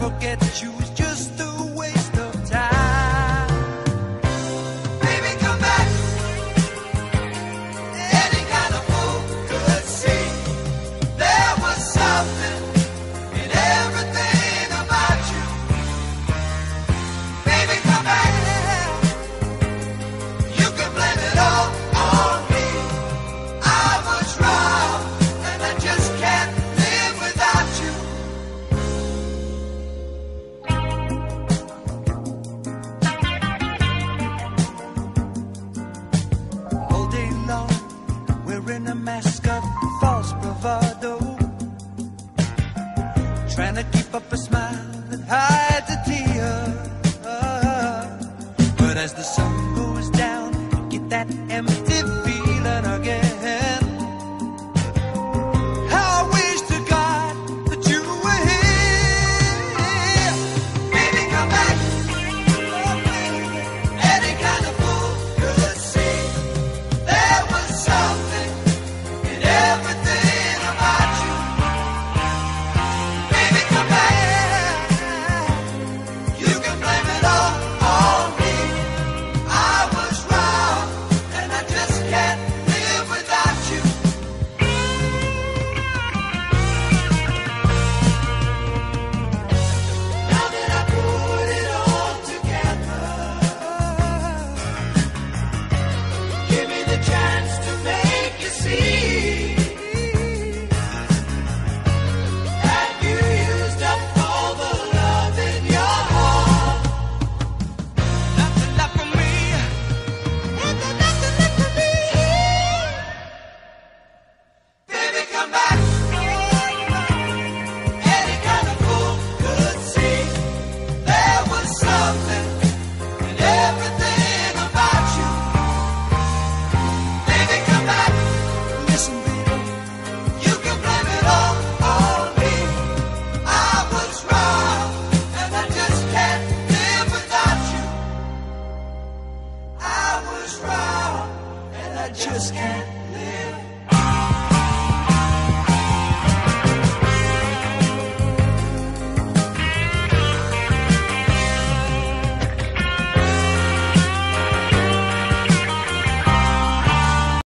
forget that you was just a waste of time. Baby, come back. Any kind of fool could see there was something in everything about you. Baby, come back. You can blame it all on me. I was wrong, and I just can't live without you. All day long, wearing a mask of false bravado, trying to keep up a smile that hides a tear. But as the sun goes down, you get that empty feeling again. How I wish to God that you were here. Baby, come back. Any kind of fool could see there was something in everything about you. Baby, come back. You can blame it all on me. I was wrong, and I just can't live without you. Now that I put it all together, give me the chance to make you see that you used up all the love in your heart. Nothing left for me. There's nothing left for me. Baby, come back. Any kind of fool could see there was something in everything about you. Baby, come back. Listen, baby, you can blame it all on me. I was wrong, and I just can't live without you. I was wrong, and I just can't